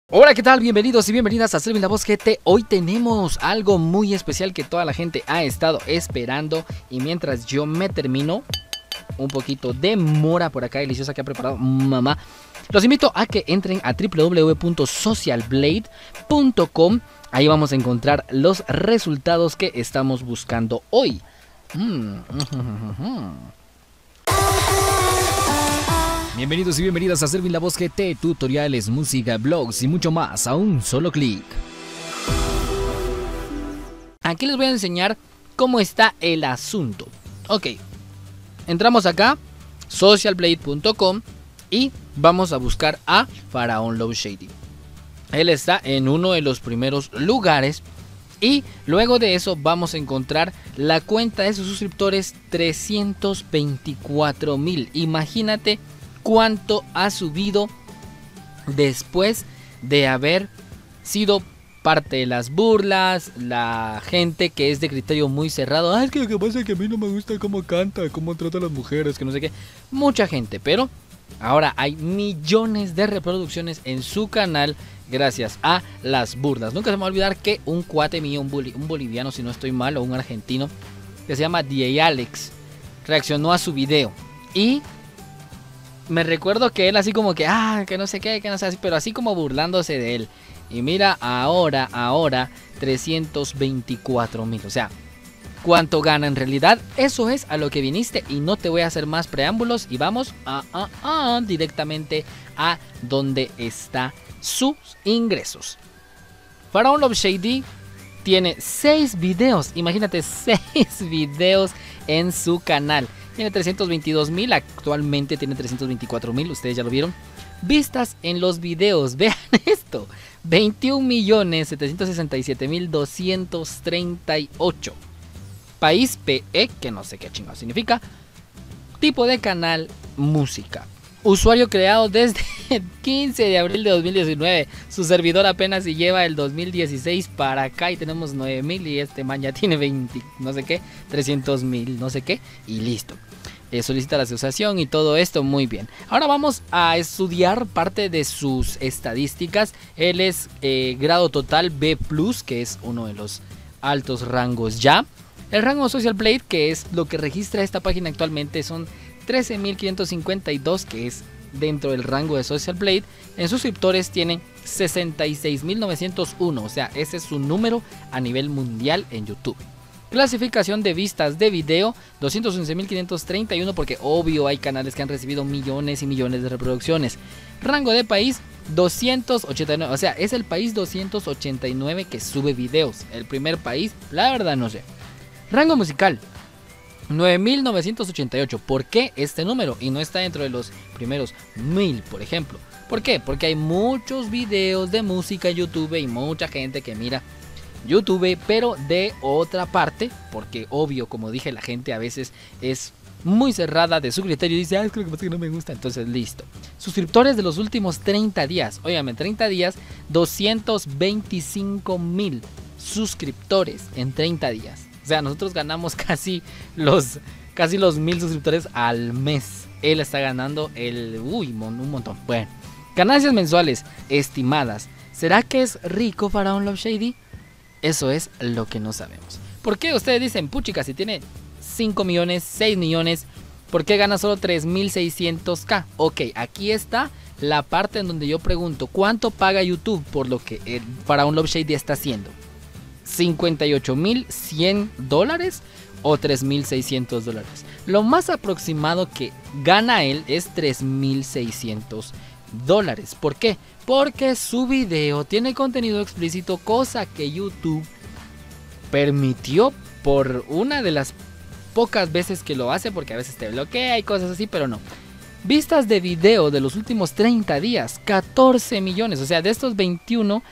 Hola, ¿qué tal? Bienvenidos y bienvenidas a Serving la Voz GT. Hoy tenemos algo muy especial que toda la gente ha estado esperando. Y mientras yo me termino un poquito de mora por acá deliciosa que ha preparado mamá, los invito a que entren a www.socialblade.com. Ahí vamos a encontrar los resultados que estamos buscando hoy. Bienvenidos y bienvenidas a Serving la Voz GT, tutoriales, música, blogs y mucho más a un solo clic. Aquí les voy a enseñar cómo está el asunto. Ok, entramos acá, socialblade.com, y vamos a buscar a Pharaon Love Shady. Él está en uno de los primeros lugares. Y luego de eso vamos a encontrar la cuenta de sus suscriptores, 324,000. Imagínate cuánto ha subido después de haber sido parte de las burlas, la gente que es de criterio muy cerrado. Es que lo que pasa es que a mí no me gusta cómo canta, cómo trata a las mujeres, que no sé qué. Mucha gente, pero ahora hay millones de reproducciones en su canal gracias a las burlas. Nunca se me va a olvidar que un cuate mío, un boliviano si no estoy mal, o un argentino, que se llama DJ Alex, reaccionó a su video. Y me recuerdo que él así como que, que no sé qué, que no sé, pero así como burlándose de él. Y mira, ahora 324,000. O sea, ¿cuánto gana en realidad? Eso es a lo que viniste y no te voy a hacer más preámbulos. Y vamos directamente a donde está sus ingresos. Pharaon Love Shady tiene 6 videos. Imagínate, 6 videos en su canal. Tiene 322,000, actualmente tiene 324,000, ustedes ya lo vieron. Vistas en los videos, vean esto, 21,767,238. País PE, que no sé qué chingado significa. Tipo de canal, música. Usuario creado desde el 15 de abril de 2019. Su servidor apenas si lleva el 2016 para acá y tenemos 9,000 y este man ya tiene 20, no sé qué, 300,000, no sé qué, y listo. Solicita la asociación y todo esto, muy bien. Ahora vamos a estudiar parte de sus estadísticas. Él es grado total B+, que es uno de los altos rangos ya. El rango Social Blade, que es lo que registra esta página actualmente, son 13,552, que es dentro del rango de Social Blade. En suscriptores tienen 66,901, o sea, ese es su número a nivel mundial en YouTube. Clasificación de vistas de video, 211,531, porque obvio hay canales que han recibido millones y millones de reproducciones. Rango de país, 289, o sea, es el país 289 que sube videos. El primer país, la verdad no sé. Rango musical, 9,988. ¿Por qué este número? Y no está dentro de los primeros 1000, por ejemplo. ¿Por qué? Porque hay muchos videos de música en YouTube y mucha gente que mira YouTube, pero de otra parte, porque obvio, como dije, la gente a veces es muy cerrada de su criterio y dice, es que lo que pasa es que no me gusta, entonces listo. Suscriptores de los últimos 30 días, óigame, 30 días, 225,000 suscriptores en 30 días. O sea, nosotros ganamos casi los 1,000 suscriptores al mes. Él está ganando un montón. Bueno, ganancias mensuales estimadas. ¿Será que es rico Pharaon Love Shady? Eso es lo que no sabemos. ¿Por qué ustedes dicen, puchica, si tiene 5 millones, 6 millones, ¿por qué gana solo 3,600k? Ok, aquí está la parte en donde yo pregunto, ¿cuánto paga YouTube por lo que el Pharaon Love Shady está haciendo? $58,100 o $3,600. Lo más aproximado que gana él es $3,600. ¿Por qué? Porque su video tiene contenido explícito, cosa que YouTube permitió por una de las pocas veces que lo hace, porque a veces te bloquea y cosas así, pero no. Vistas de video de los últimos 30 días, 14 millones, o sea, de estos 21,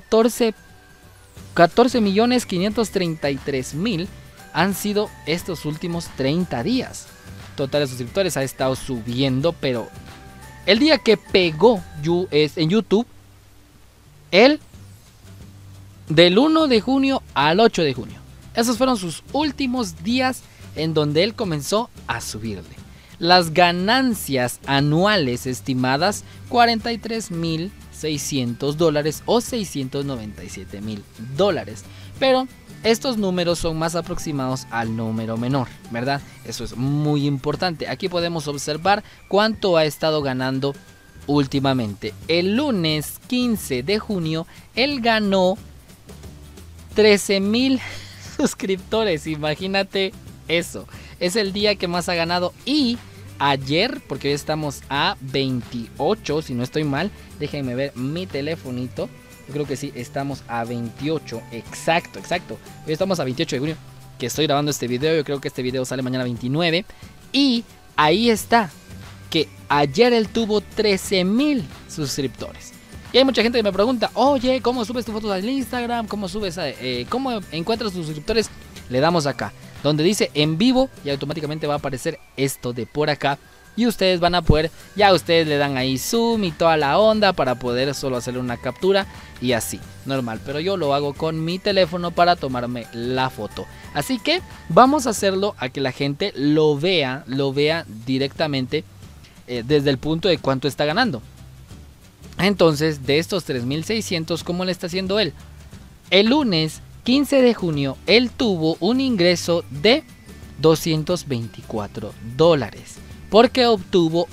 14,533,000 han sido estos últimos 30 días. Total de suscriptores ha estado subiendo, pero el día que pegó en YouTube, él del 1 de junio al 8 de junio. Esos fueron sus últimos días en donde él comenzó a subirle. Las ganancias anuales estimadas, 43,000 $2.600 o $697.000. Pero estos números son más aproximados al número menor, ¿verdad? Eso es muy importante. Aquí podemos observar cuánto ha estado ganando últimamente. El lunes 15 de junio, él ganó 13,000 suscriptores. Imagínate eso. Es el día que más ha ganado. Y ayer, porque hoy estamos a 28, si no estoy mal, déjenme ver mi telefonito. Yo creo que sí, estamos a 28. Exacto. Hoy estamos a 28 de junio que estoy grabando este video. Yo creo que este video sale mañana 29. Y ahí está, que ayer él tuvo 13,000 suscriptores. Y hay mucha gente que me pregunta, oye, ¿cómo subes tus fotos al Instagram? ¿Cómo subes cómo encuentras tus suscriptores? Le damos acá, donde dice en vivo, y automáticamente va a aparecer esto de por acá. Y ustedes van a poder, ya ustedes le dan ahí zoom y toda la onda para poder solo hacerle una captura y así, normal. Pero yo lo hago con mi teléfono para tomarme la foto. Así que vamos a hacerlo a que la gente lo vea directamente desde el punto de cuánto está ganando. Entonces, de estos 3.600, ¿cómo le está haciendo él? El lunes 15 de junio, él tuvo un ingreso de $224. Porque obtuvo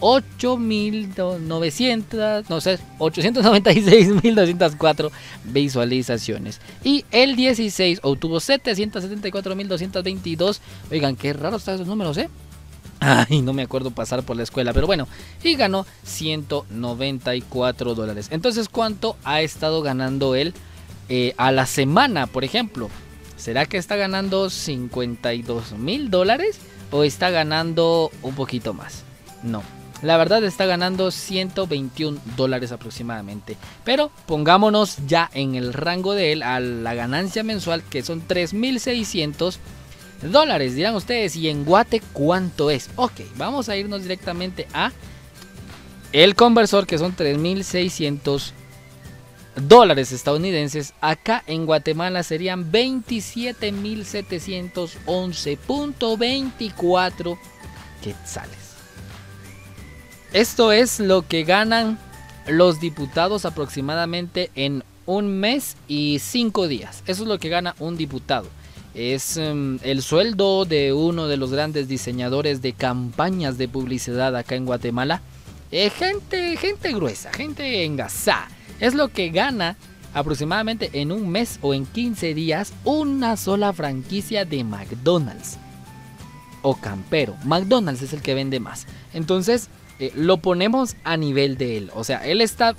896.204 visualizaciones. Y el 16 obtuvo 774.222. Oigan, qué raro están esos números, ¿eh? Ay, no me acuerdo pasar por la escuela, pero bueno. Y ganó $194. Entonces, ¿cuánto ha estado ganando él a la semana, por ejemplo? ¿Será que está ganando $52,000? ¿O está ganando un poquito más? No, la verdad está ganando $121 aproximadamente. Pero pongámonos ya en el rango de él a la ganancia mensual, que son $3.600. Dirán ustedes, ¿y en Guate cuánto es? Ok, vamos a irnos directamente a el conversor, que son $3.600 estadounidenses. Acá en Guatemala serían 27.711.24 quetzales. Esto es lo que ganan los diputados aproximadamente en un mes y 5 días. Eso es lo que gana un diputado. Es el sueldo de uno de los grandes diseñadores de campañas de publicidad acá en Guatemala. Gente gruesa, gente engasada. Es lo que gana aproximadamente en un mes o en 15 días una sola franquicia de McDonald's o Campero. McDonald's es el que vende más. Entonces lo ponemos a nivel de él. O sea, él está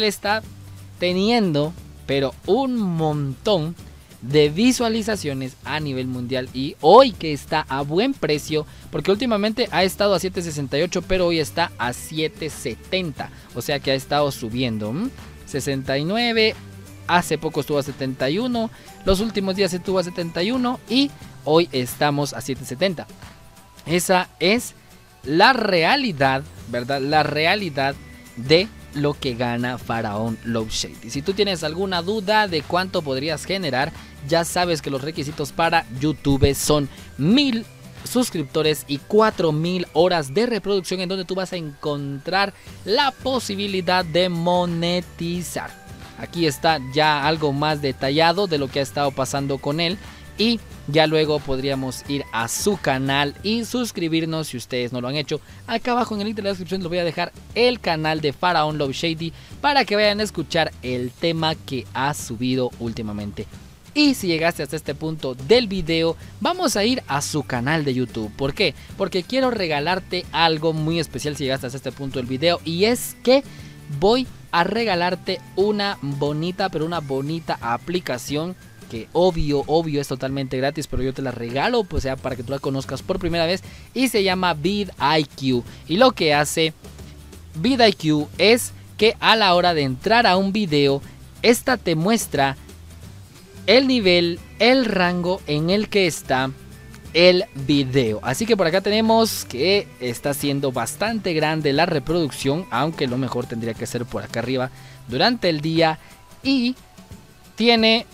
teniendo, pero un montón de visualizaciones a nivel mundial. Y hoy que está a buen precio, porque últimamente ha estado a 7.68, pero hoy está a 7.70. O sea que ha estado subiendo. 69, hace poco estuvo a 71, los últimos días estuvo a 71 y hoy estamos a 7.70. Esa es la realidad, ¿verdad? La realidad de lo que gana Faraón Love Shady. Si tú tienes alguna duda de cuánto podrías generar, ya sabes que los requisitos para YouTube son 1,000 suscriptores y 4,000 horas de reproducción, en donde tú vas a encontrar la posibilidad de monetizar. Aquí está ya algo más detallado de lo que ha estado pasando con él, y ya luego podríamos ir a su canal y suscribirnos si ustedes no lo han hecho. Acá abajo en el link de la descripción les voy a dejar el canal de Faraón Love Shady para que vayan a escuchar el tema que ha subido últimamente. Y si llegaste hasta este punto del video, vamos a ir a su canal de YouTube. ¿Por qué? Porque quiero regalarte algo muy especial si llegaste hasta este punto del video. Y es que voy a regalarte una bonita, pero una bonita aplicación que obvio es totalmente gratis, pero yo te la regalo, pues sea para que tú la conozcas por primera vez. Y se llama vidIQ. Y lo que hace vidIQ es que a la hora de entrar a un video, esta te muestra el nivel, el rango en el que está el video. Así que por acá tenemos que está siendo bastante grande la reproducción, aunque lo mejor tendría que ser por acá arriba durante el día. Y tiene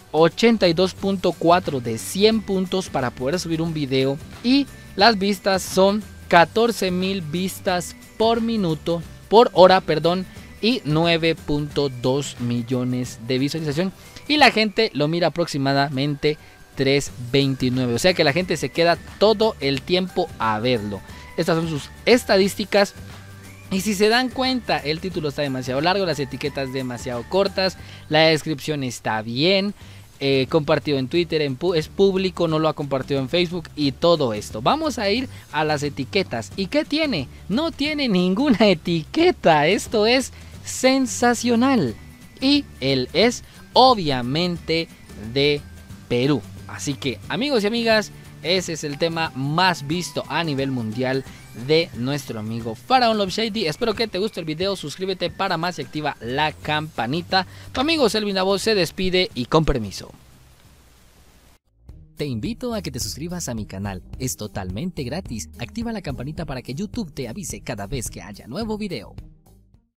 82.4 de 100 puntos para poder subir un video. Y las vistas son 14,000 vistas por minuto, por hora, perdón. y 9.2 millones de visualización. Y la gente lo mira aproximadamente 3.29. O sea que la gente se queda todo el tiempo a verlo. Estas son sus estadísticas. Y si se dan cuenta, el título está demasiado largo, las etiquetas demasiado cortas, la descripción está bien, compartido en Twitter, es público, no lo ha compartido en Facebook y todo esto. Vamos a ir a las etiquetas. ¿Y qué tiene? No tiene ninguna etiqueta. Esto es sensacional. Y él es obviamente de Perú. Así que, amigos y amigas, ese es el tema más visto a nivel mundial de nuestro amigo Pharaoh Love Shady. Espero que te guste el video, suscríbete para más y activa la campanita. Tu amigo Selvin Davoz se despide y con permiso. Te invito a que te suscribas a mi canal, es totalmente gratis. Activa la campanita para que YouTube te avise cada vez que haya nuevo video.